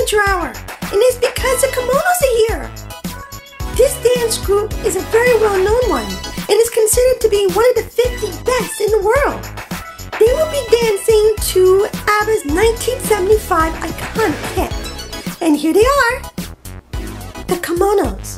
Amateur Hour, and it's because the Kimonos are here. This dance group is a very well-known one, and is considered to be one of the 50 best in the world. They will be dancing to ABBA's 1975 iconic hit. And here they are, the Kimonos.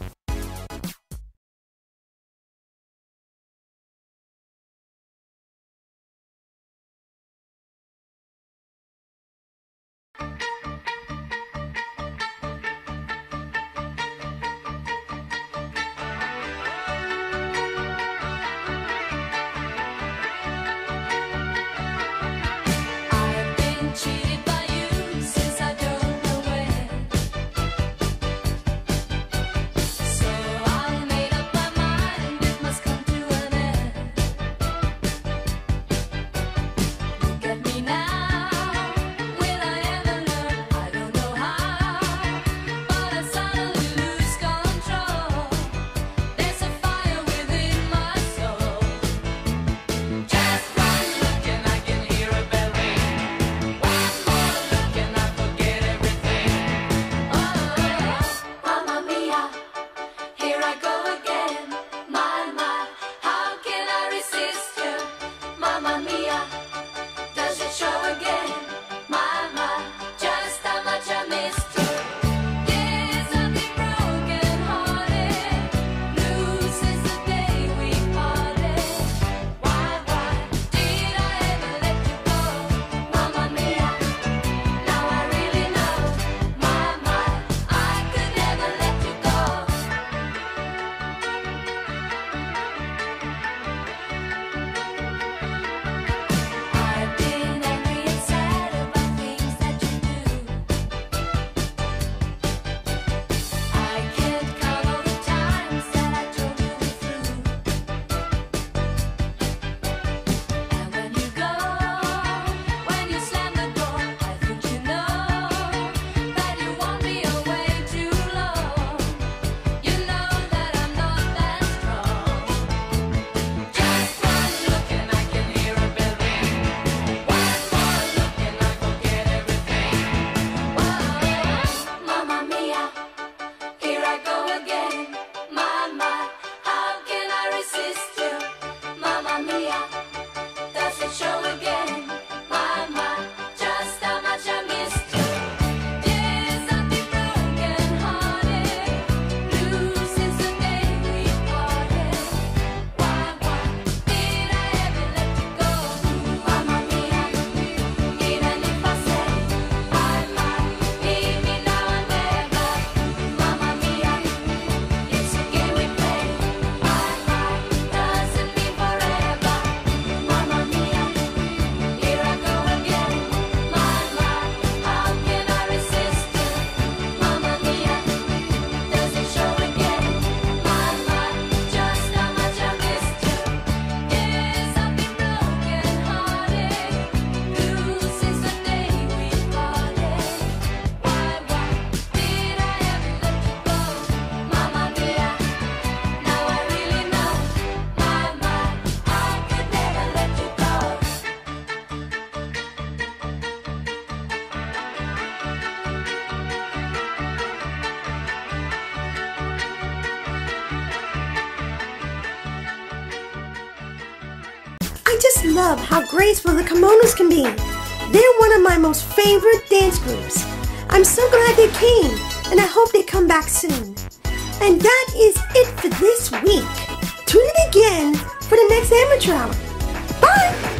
I just love how graceful the Kimonos can be. They're one of my most favorite dance groups. I'm so glad they came, and I hope they come back soon. And that is it for this week. Tune in again for the next Amateur Hour. Bye!